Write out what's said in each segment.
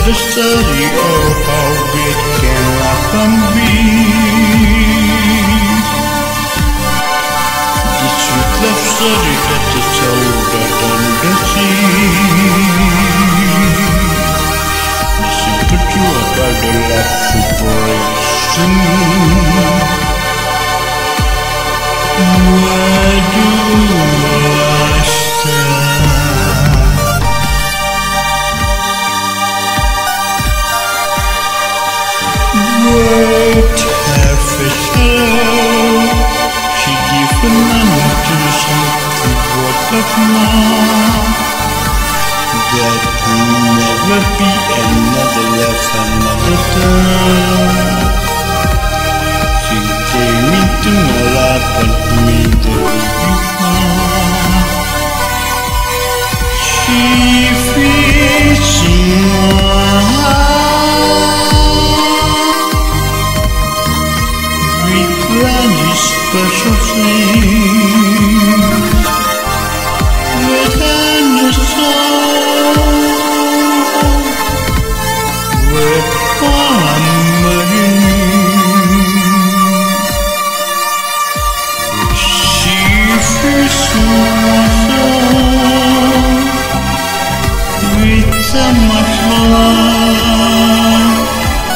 the study of how great can love can be. The sweet love story that is older than the sea. The simple truth about the love who breaks through. Where do I stand? Wait, half is love. She given money to something worth of more. That will never be another love, another time. She came into my life and made the before. She feeds my heart with many special things, within the soul, with harmony. She feeds my soul with so much love.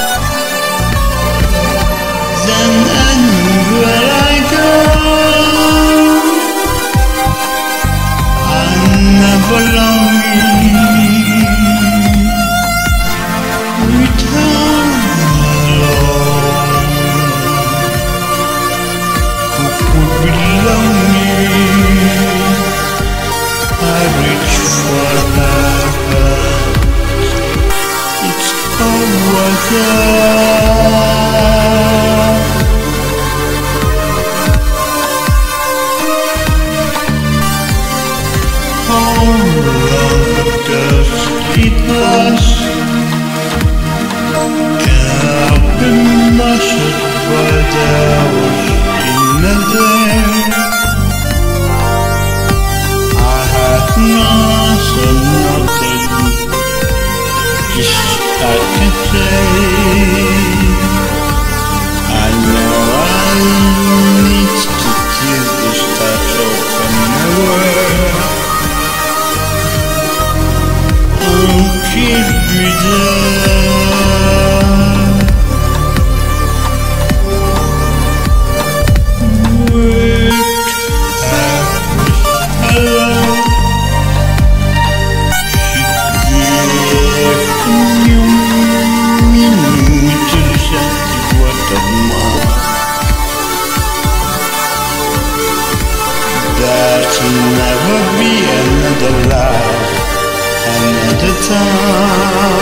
Then anywhere I go, I'm never lonely. With her alone, who could be lonely? I reach for her. It's over there. How long does it last? I've been measured by the hours in a day. I have nothing, just I can say. I know I need to give this touch open my world. Keep me there. With hello, she gave new meaning to the sensitive word of mine. There'll never be another love, another time.